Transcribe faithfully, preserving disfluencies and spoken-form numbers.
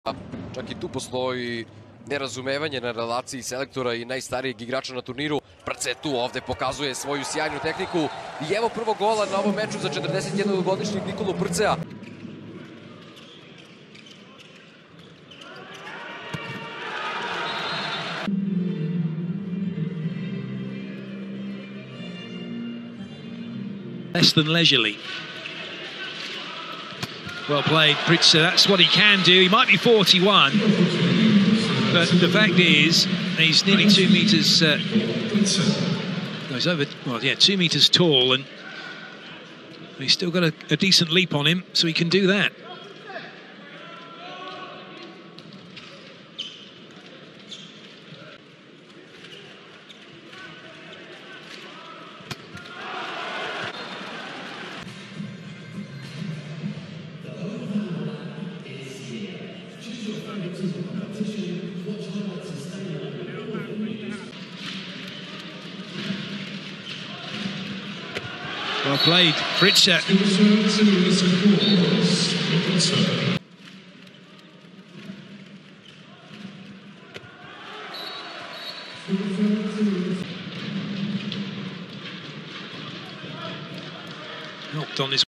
Čak i tu postoji nerazumevanje na relaciji selektora i najstarijeg igrača na turniru. Prce tu ovde pokazuje svoju sjajnu tehniku. I evo prvog gola na ovom meču za četrdesetjednogodišnjeg Nikolu Prcea. Less than leisurely. Well played, Pritsa. That's what he can do. He might be forty-one, but the fact is, he's nearly two metres. Uh, no, he's over. Well, yeah, two metres tall, and he's still got a, a decent leap on him, so he can do that. Well played, Pritsa. Knocked on this